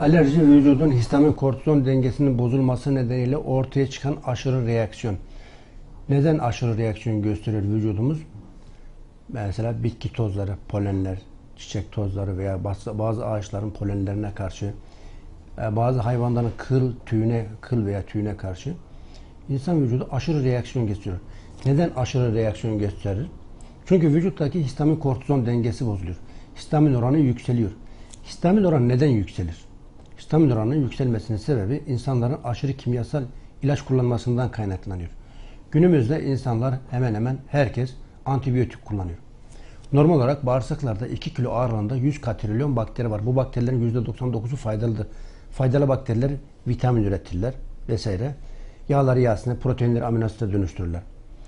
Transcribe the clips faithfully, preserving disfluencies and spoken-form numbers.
Alerji vücudun histamin kortizon dengesinin bozulması nedeniyle ortaya çıkan aşırı reaksiyon. Neden aşırı reaksiyon gösterir vücudumuz? Mesela bitki tozları, polenler, çiçek tozları veya bazı ağaçların polenlerine karşı, bazı hayvanların kıl, tüyüne, kıl veya tüyüne karşı insan vücudu aşırı reaksiyon gösterir. Neden aşırı reaksiyon gösterir? Çünkü vücuttaki histamin kortizon dengesi bozuluyor. Histamin oranı yükseliyor. Histamin oranı neden yükselir? Histamin oranının yükselmesinin sebebi insanların aşırı kimyasal ilaç kullanmasından kaynaklanıyor. Günümüzde insanlar hemen hemen herkes antibiyotik kullanıyor. Normal olarak bağırsaklarda iki kilo ağırlığında yüz katrilyon bakteri var. Bu bakterilerin yüzde doksan dokuzu faydalıdır. Faydalı bakteriler vitamin üretirler vesaire. Yağları yağ asitine, proteinleri amino asite dönüştürürler.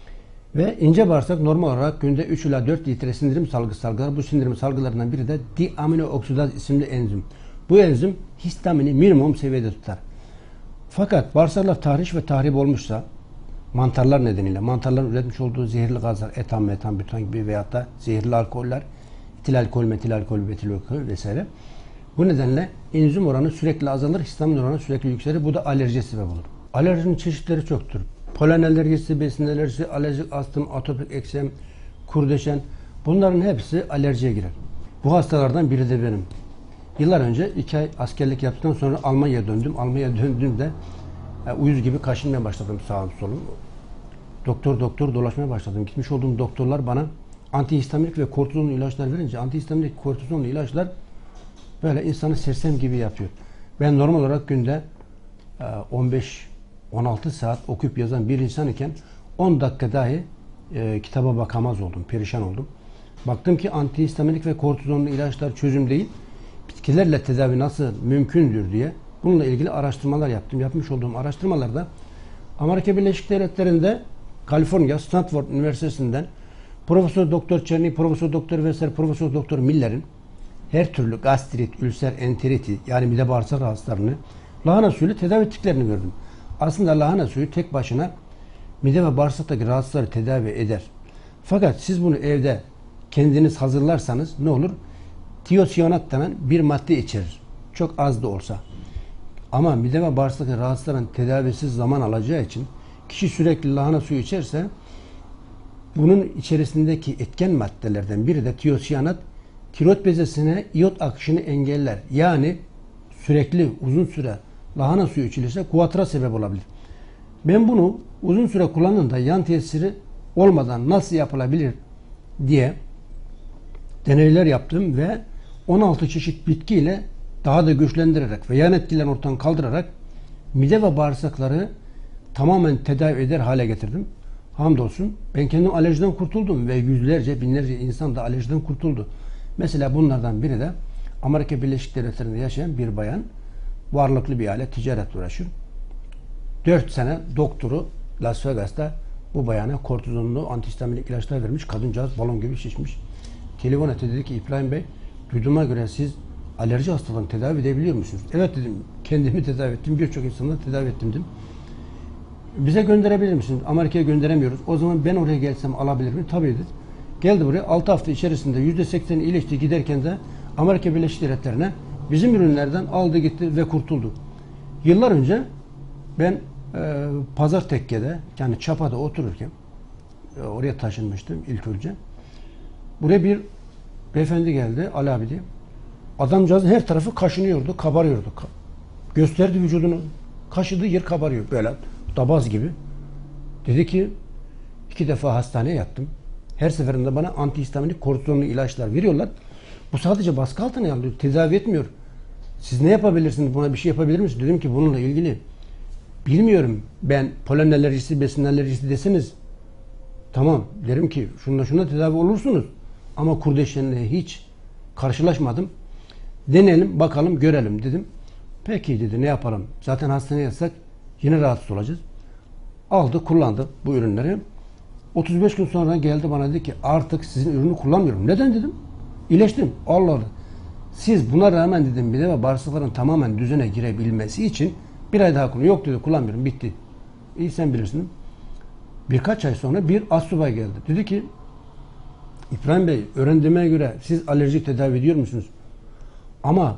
Ve ince bağırsak normal olarak günde üç ila dört litre sindirim salgısı salgılar. Bu sindirim salgılarından biri de diaminooksidaz isimli enzim. Bu enzim histamini minimum seviyede tutar. Fakat bağırsaklar tahriş ve tahrip olmuşsa mantarlar nedeniyle, mantarların üretmiş olduğu zehirli gazlar, etan, metan, bütan gibi veyahut da zehirli alkoller, etil alkol, metil alkol, metil alkol vesaire. Bu nedenle enzim oranı sürekli azalır, histamin oranı sürekli yükselir. Bu da alerjiye sebep olur. Alerjinin çeşitleri çoktur. Polen alerjisi, besin alerjisi, alerjik astım, atopik eksem, kurdeşen, bunların hepsi alerjiye girer. Bu hastalardan biri de benim. Yıllar önce iki ay askerlik yaptıktan sonra Almanya'ya döndüm. Almanya'ya döndüğümde yani uyuz gibi kaşınmaya başladım sağım solum. Doktor doktor dolaşmaya başladım. Gitmiş olduğum doktorlar bana antihistaminik ve kortizonlu ilaçlar verince antihistaminik kortizonlu ilaçlar böyle insanı sersem gibi yapıyor. Ben normal olarak günde on beş on altı saat okuyup yazan bir insan iken on dakika dahi e, kitaba bakamaz oldum. Perişan oldum. Baktım ki antihistaminik ve kortizonlu ilaçlar çözüm değil. Bitkilerle tedavi nasıl mümkündür diye bununla ilgili araştırmalar yaptım. Yapmış olduğum araştırmalarda Amerika Birleşik Devletleri'nde Kaliforniya Stanford Üniversitesi'nden Profesör Doktor Çerny, Profesör Doktor Veser, Profesör Doktor Miller'in her türlü gastrit, ülser, enteriti yani mide bağırsak rahatsızlarını lahana suyuyla tedavi ettiklerini gördüm. Aslında lahana suyu tek başına mide ve bağırsaktaki rahatsızları tedavi eder. Fakat siz bunu evde kendiniz hazırlarsanız ne olur? Tiyosyanat denen bir madde içerir. Çok az da olsa. Ama mide ve bağırsaktaki rahatsızların tedavisi zaman alacağı için kişi sürekli lahana suyu içerse bunun içerisindeki etken maddelerden biri de tiyosyanat tiroid bezesine iyot akışını engeller. Yani sürekli uzun süre lahana suyu içilirse kuatra sebep olabilir. Ben bunu uzun süre kullandığımda yan tesiri olmadan nasıl yapılabilir diye deneyler yaptım ve on altı çeşit bitkiyle daha da güçlendirerek ve yan etkilerini ortadan kaldırarak mide ve bağırsakları tamamen tedavi eder hale getirdim. Hamdolsun ben kendim alerjiden kurtuldum ve yüzlerce binlerce insan da alerjiden kurtuldu. Mesela bunlardan biri de Amerika Birleşik Devletleri'nde yaşayan bir bayan, varlıklı bir aile, ticaretle uğraşıyor. dört sene doktoru Las Vegas'ta bu bayana kortizonlu antihistaminik ilaçlar vermiş. Kadıncağız balon gibi şişmiş. Telefon etti, dedi ki İbrahim Bey, duyduğuma göre siz alerji hastalığını tedavi edebiliyor musunuz? Evet dedim, kendimi tedavi ettim, birçok insanları tedavi ettim dedim. Bize gönderebilir misiniz? Amerika'ya gönderemiyoruz. O zaman ben oraya gelsem alabilir miyim? Tabii dedi. Geldi buraya, altı hafta içerisinde yüzde seksen iyileşti, giderken de Amerika Birleşik Devletleri'ne bizim ürünlerden aldı gitti ve kurtuldu. Yıllar önce ben e, Pazar Tekke'de yani Çapa'da otururken e, oraya taşınmıştım ilk önce. Buraya bir beyefendi geldi, Ali abi diye. Adamcağızın her tarafı kaşınıyordu, kabarıyordu. Gösterdi vücudunu, kaşıdığı yer kabarıyor böyle dabaz gibi. Dedi ki iki defa hastaneye yattım. Her seferinde bana antihistaminik kortizonlu ilaçlar veriyorlar. Bu sadece baskı altına alıyor, tedavi etmiyor. Siz ne yapabilirsiniz, buna bir şey yapabilir misiniz? Dedim ki bununla ilgili bilmiyorum, ben polen alerjisi, besin alerjisi deseniz tamam derim ki şununla şuna tedavi olursunuz. Ama kurdeşenle hiç karşılaşmadım. Deneyelim, bakalım, görelim dedim. Peki dedi, ne yapalım? Zaten hastaneye yatsak yine rahatsız olacağız. Aldı, kullandı bu ürünleri. otuz beş gün sonra geldi bana, dedi ki artık sizin ürünü kullanmıyorum. Neden dedim? İyileştim. Allah Allah. Siz buna rağmen dedim mide ve bağırsakların tamamen düzene girebilmesi için bir ay daha kullan. Yok dedi, kullanmıyorum, bitti. İyi, sen bilirsin. Birkaç ay sonra bir astsubay geldi. Dedi ki İbrahim Bey, öğrendiğime göre siz alerjik tedavi ediyor musunuz? Ama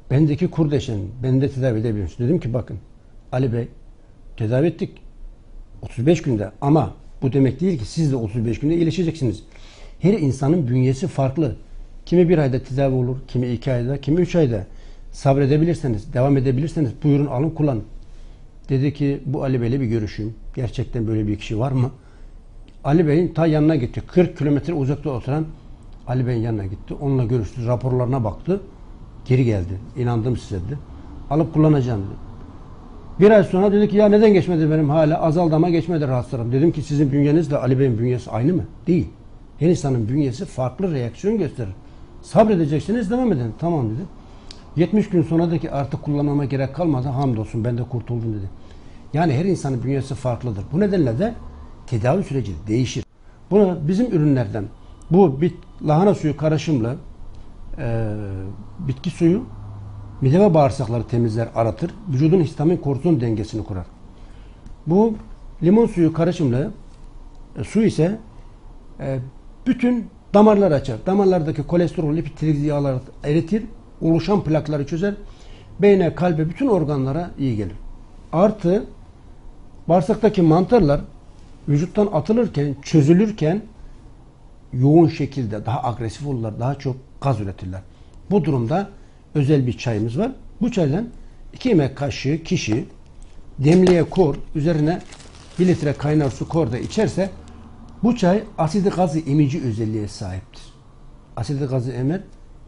Bendeki kurdeşen, beni de tedavi edebilir misin? Dedim ki bakın Ali Bey, tedavi ettik otuz beş günde ama bu demek değil ki siz de otuz beş günde iyileşeceksiniz. Her insanın bünyesi farklı. Kimi bir ayda tedavi olur, kimi iki ayda, kimi üç ayda. Sabredebilirseniz, devam edebilirseniz buyurun alın kullanın. Dedi ki bu Ali Bey'le bir görüşeyim. Gerçekten böyle bir kişi var mı? Ali Bey'in ta yanına gitti. kırk kilometre uzakta oturan Ali Bey'in yanına gitti. Onunla görüştü, raporlarına baktı. Geri geldi. İnandım size dedi. Alıp kullanacağım dedi. Bir ay sonra dedi ki ya neden geçmedi benim hala azaldı ama geçmedi rahatsızlarım. Dedim ki sizin bünyenizle Ali Bey'in bünyesi aynı mı? Değil. Her insanın bünyesi farklı reaksiyon gösterir. Sabredeceksiniz devam edin. Tamam dedi. yetmiş gün sonradaki artık kullanmama gerek kalmadı. Hamdolsun ben de kurtuldum dedi. Yani her insanın bünyesi farklıdır. Bu nedenle de tedavi süreci değişir. Bunu bizim ürünlerden bu bit, lahana suyu karışımlı e, bitki suyu mide ve bağırsakları temizler, aratır. Vücudun histamin kortizon dengesini kurar. Bu limon suyu karışımlı e, su ise e, bütün damarları açar. Damarlardaki kolesterol, lipid, trigliserolleri eritir. Oluşan plakları çözer. Beyne, kalbe, bütün organlara iyi gelir. Artı bağırsaktaki mantarlar vücuttan atılırken, çözülürken yoğun şekilde daha agresif olurlar, daha çok gaz üretirler. Bu durumda özel bir çayımız var. Bu çaydan iki yemek kaşığı kişi demliğe kor, üzerine bir litre kaynar su kor da içerse bu çay asidi gazı emici özelliğe sahiptir. Asidi gazı emer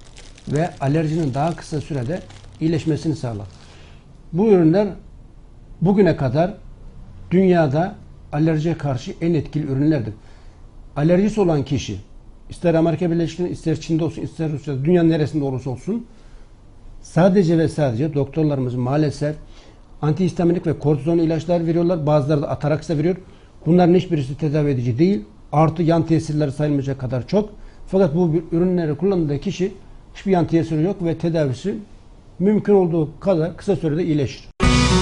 ve alerjinin daha kısa sürede iyileşmesini sağlar. Bu ürünler bugüne kadar dünyada alerjiye karşı en etkili ürünlerdir. Alerjisi olan kişi ister Amerika Birleşik Devletleri, ister Çin'de olsun, ister Rusya'da, dünyanın neresinde olursa olsun sadece ve sadece doktorlarımız maalesef antihistaminik ve kortizon ilaçlar veriyorlar. Bazıları da Atarax veriyor. Bunların hiçbirisi tedavi edici değil. Artı yan tesirleri sayılmayacak kadar çok. Fakat bu ürünleri kullandığı kişi hiçbir yan tesiri yok ve tedavisi mümkün olduğu kadar kısa sürede iyileşir.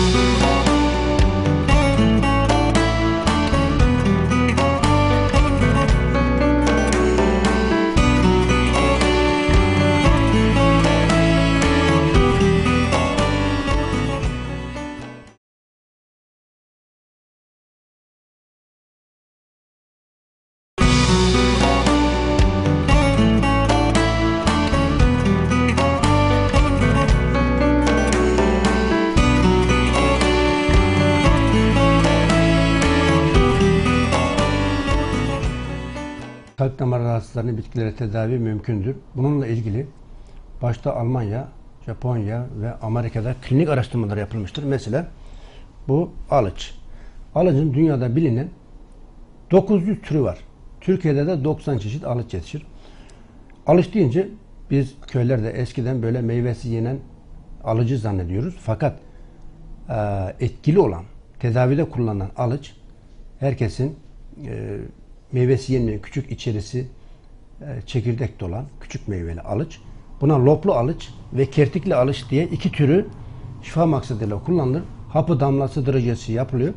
Kalp damar rahatsızlarının bitkilere tedavi mümkündür. Bununla ilgili başta Almanya, Japonya ve Amerika'da klinik araştırmalar yapılmıştır. Mesela bu alıç. Alıcın dünyada bilinen dokuz yüz türü var. Türkiye'de de doksan çeşit alıç yetişir. Alıç deyince biz köylerde eskiden böyle meyvesi yenen alıcı zannediyoruz. Fakat e, etkili olan, tedavide kullanılan alıç herkesin e, meyvesi yenmeyen küçük içerisi e, çekirdekli olan küçük meyveli alıç. Buna loplu alıç ve kertikli alıç diye iki türü şifa maksadıyla kullanılır. Hapı damlası derecesi yapılıyor.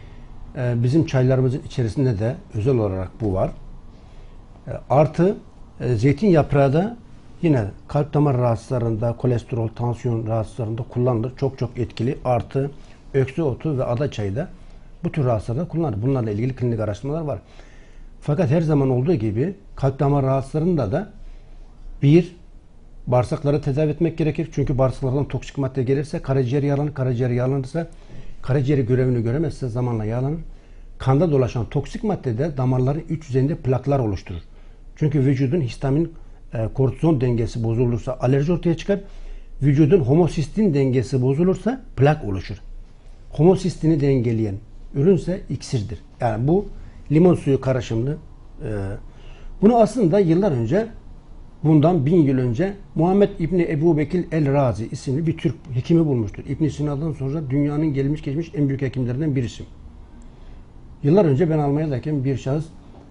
E, bizim çaylarımızın içerisinde de özel olarak bu var. E, artı e, zeytin yaprağı da yine kalp damar rahatsızlarında, kolesterol, tansiyon rahatsızlarında kullanılır. Çok çok etkili. Artı öksü otu ve ada çayı da bu tür rahatsızlarda kullanılır. Bunlarla ilgili klinik araştırmalar var. Fakat her zaman olduğu gibi kalp damar rahatsızlarında da bir, bağırsakları tedavi etmek gerekir. Çünkü bağırsaklardan toksik madde gelirse karaciğer yağlanır. Karaciğer yağlanırsa karaciğeri görevini göremezse zamanla yağlanır. Kanda dolaşan toksik madde de damarların iç yüzeyinde plaklar oluşturur. Çünkü vücudun histamin e, kortizon dengesi bozulursa alerji ortaya çıkar. Vücudun homosistin dengesi bozulursa plak oluşur. Homosistini dengeleyen ürünse iksirdir. Yani bu limon suyu karışımlı. E, bunu aslında yıllar önce, bundan bin yıl önce Muhammed İbni Ebu Bekir el-Razi isimli bir Türk hekimi bulmuştur. İbn Sina'dan sonra dünyanın gelmiş geçmiş en büyük hekimlerinden birisi. Yıllar önce ben Almanya'dayken bir şahıs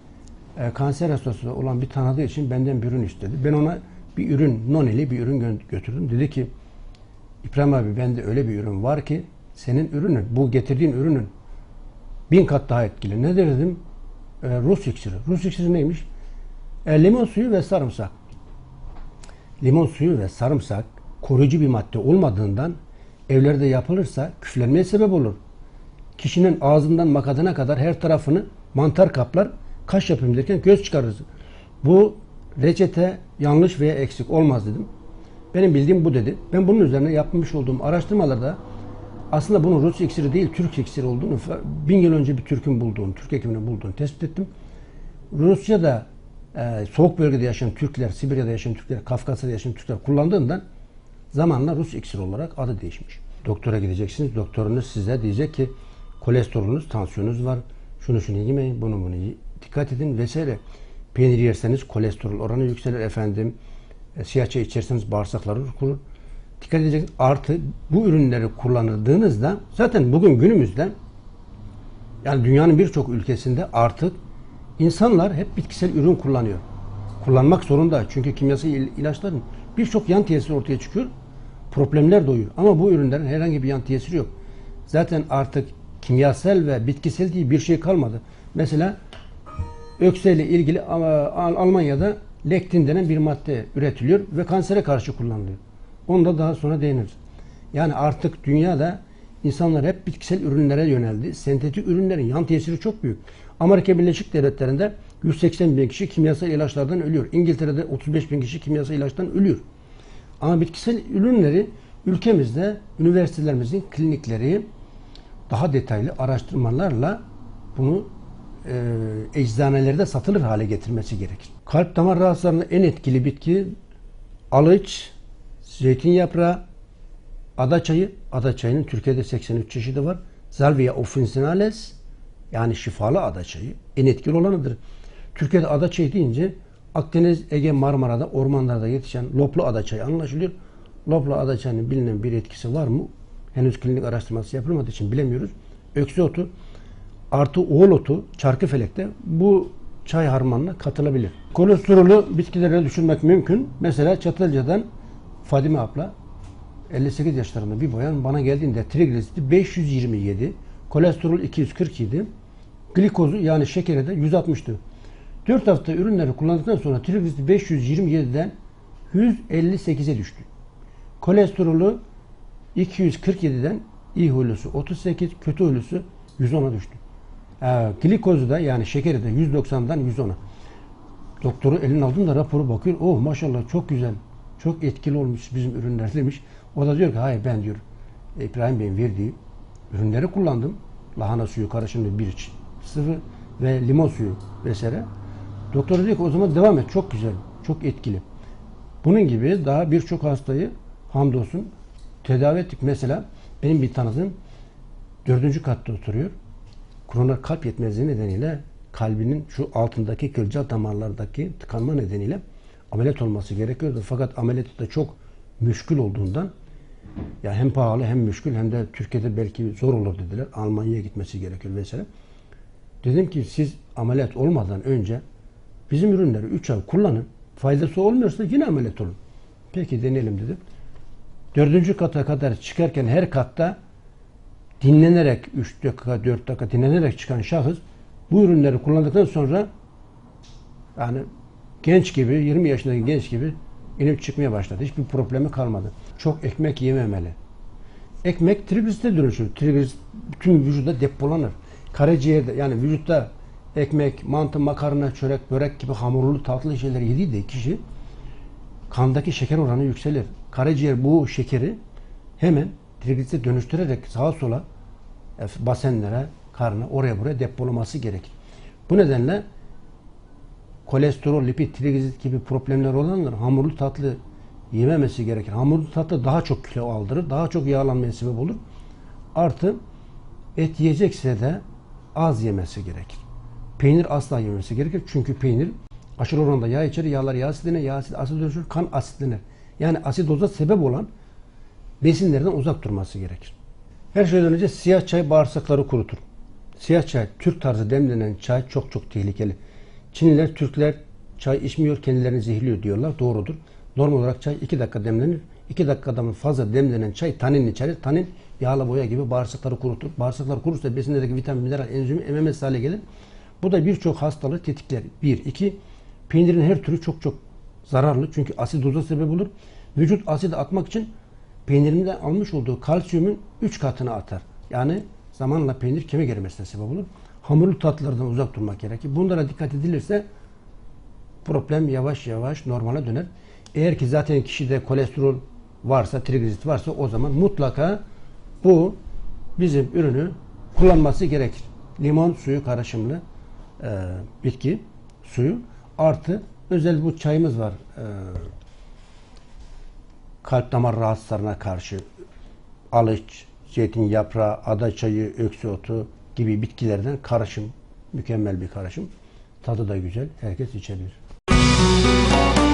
e, kanser hastası olan bir tanıdığı için benden bir ürün istedi. Ben ona bir ürün, noneli bir ürün gö götürdüm. Dedi ki İbrahim abi bende öyle bir ürün var ki senin ürünün, bu getirdiğin ürünün bin kat daha etkili. Ne dedim? E, Rus iksiri. Rus iksiri neymiş? E, limon suyu ve sarımsak. Limon suyu ve sarımsak koruyucu bir madde olmadığından evlerde yapılırsa küflenmeye sebep olur. Kişinin ağzından makadına kadar her tarafını mantar kaplar, kaş yapayım derken göz çıkarırız. Bu reçete yanlış veya eksik olmaz dedim. Benim bildiğim bu dedi. Ben bunun üzerine yapmış olduğum araştırmalarda aslında bunun Rus iksiri değil, Türk iksiri olduğunu, bin yıl önce bir Türk'ün bulduğunu, Türk hekiminin bulduğunu tespit ettim. Rusya'da e, soğuk bölgede yaşayan Türkler, Sibirya'da yaşayan Türkler, Kafkasya'da yaşayan Türkler kullandığından zamanla Rus iksiri olarak adı değişmiş. Doktora gideceksiniz, doktorunuz size diyecek ki kolesterolünüz, tansiyonunuz var, şunu şunu yemeyin, bunu bunu dikkat edin vesaire. Peynir yerseniz kolesterol oranı yükselir efendim. E, siyah çay içerseniz bağırsaklarınız kurur. Dikkat edeceksiniz. Artı bu ürünleri kullanıldığınızda zaten bugün günümüzde yani dünyanın birçok ülkesinde artık insanlar hep bitkisel ürün kullanıyor. Kullanmak zorunda. Çünkü kimyasal ilaçların birçok yan tesiri ortaya çıkıyor. Problemler doğuyor. Ama bu ürünlerin herhangi bir yan tesiri yok. Zaten artık kimyasal ve bitkisel diye bir şey kalmadı. Mesela ökseyle ilgili Almanya'da lektin denen bir madde üretiliyor ve kansere karşı kullanılıyor. Onu da daha sonra değiniriz. Yani artık dünyada insanlar hep bitkisel ürünlere yöneldi. Sentetik ürünlerin yan tesiri çok büyük. Amerika Birleşik Devletleri'nde yüz seksen bin kişi kimyasal ilaçlardan ölüyor. İngiltere'de otuz beş bin kişi kimyasal ilaçtan ölüyor. Ama bitkisel ürünleri ülkemizde üniversitelerimizin klinikleri daha detaylı araştırmalarla bunu e, eczanelerde satılır hale getirmesi gerekir. Kalp damar rahatsızlarında en etkili bitki alıç, zeytin yaprağı, ada çayı. Ada çayının Türkiye'de seksen üç çeşidi var. Salvia officinales yani şifalı ada çayı en etkili olanıdır. Türkiye'de ada çayı deyince Akdeniz, Ege, Marmara'da ormanlarda yetişen loplu ada çayı anlaşılıyor. Loplu ada çayının bilinen bir etkisi var mı? Henüz klinik araştırması yapılmadığı için bilemiyoruz. Öksü otu artı oğul otu Çarkıfelek'te bu çay harmanına katılabilir. Kolesterolü bitkilere düşürmek mümkün. Mesela Çatalca'dan Fadime abla elli sekiz yaşlarında bir bayan bana geldiğinde trigliseridi beş yüz yirmi yedi, kolesterol iki yüz kırk yedi, glikozu yani şekeri de yüz altmıştı. dört hafta ürünleri kullandıktan sonra trigliseridi beş yüz yirmi yediden yüz elli sekize düştü. Kolesterolü iki yüz kırk yediden iyi huylusu otuz sekiz, kötü huylusu yüz ona düştü. Ee, glikozu da yani şekeri de yüz doksandan yüz ona. Doktoru eline aldım da raporu bakıyor. Oh maşallah çok güzel. Çok etkili olmuş bizim ürünler demiş. O da diyor ki hayır ben diyor İbrahim Bey'in verdiği ürünleri kullandım. Lahana suyu karışımlı bir sıvı ve limon suyu vesaire. Doktor diyor ki o zaman devam et. Çok güzel. Çok etkili. Bunun gibi daha birçok hastayı hamdolsun tedavi ettik. Mesela benim bir tanıdığım dördüncü katta oturuyor. Kronik kalp yetmezliği nedeniyle kalbinin şu altındaki kılcal damarlardaki tıkanma nedeniyle ameliyat olması gerekiyordu. Fakat ameliyatı da çok müşkül olduğundan ya hem pahalı hem müşkül hem de Türkiye'de belki zor olur dediler. Almanya'ya gitmesi gerekiyor vesaire. Dedim ki siz ameliyat olmadan önce bizim ürünleri üç ay kullanın. Faydası olmuyorsa yine ameliyat olun. Peki deneyelim dedim. Dördüncü kata kadar çıkarken her katta dinlenerek üç dakika dört dakika dinlenerek çıkan şahıs bu ürünleri kullandıktan sonra yani genç gibi yirmi yaşındaki genç gibi inip çıkmaya başladı. Hiçbir problemi kalmadı. Çok ekmek yememeli. Ekmek trigliseride dönüşür. Trigliserit bütün vücuda depolanır. Karaciğerde yani vücutta ekmek, mantı, makarna, çörek, börek gibi hamurlu tatlı şeyleri yediği de kişi kandaki şeker oranı yükselir. Karaciğer bu şekeri hemen trigliseride dönüştürerek sağa sola basenlere, karnına, oraya buraya depolaması gerekir. Bu nedenle kolesterol, lipid, trigliserit gibi problemler olanlar hamurlu tatlı yememesi gerekir. Hamurlu tatlı daha çok kilo aldırır, daha çok yağlanmaya sebep olur. Artı et yiyecekse de az yemesi gerekir. Peynir asla yemesi gerekir. Çünkü peynir aşırı oranda yağ içerir, yağlar yağ asitlenir, yağ asit asit dönüşür, kan asitlenir. Yani asidoza sebep olan besinlerden uzak durması gerekir. Her şeyden önce siyah çay bağırsakları kurutur. Siyah çay, Türk tarzı demlenen çay çok çok tehlikeli. Çinliler, Türkler çay içmiyor, kendilerini zehirliyor diyorlar. Doğrudur. Normal olarak çay iki dakika demlenir. iki dakikadan fazla demlenen çay tanin içerir. Tanin yağla boya gibi bağırsakları kurutur. Bağırsaklar kurursa besinlerdeki vitamin, mineral, enzimi ememez hale gelir. Bu da birçok hastalığı tetikler. Bir, iki, peynirin her türü çok çok zararlı. Çünkü asidoza sebep olur. Vücut asit atmak için peynirimden almış olduğu kalsiyumun üç katını atar. Yani zamanla peynir kemik erimesine sebep olur. Hamurlu tatlılardan uzak durmak gerekir. Bunlara dikkat edilirse problem yavaş yavaş normale döner. Eğer ki zaten kişide kolesterol varsa, trigliserit varsa o zaman mutlaka bu bizim ürünü kullanması gerekir. Limon suyu karışımlı e, bitki suyu artı özel bu çayımız var. E, kalp damar rahatsızlarına karşı alıç, zeytin yaprağı, ada çayı, öksü otu gibi bitkilerden karışım. Mükemmel bir karışım. Tadı da güzel. Herkes içebilir.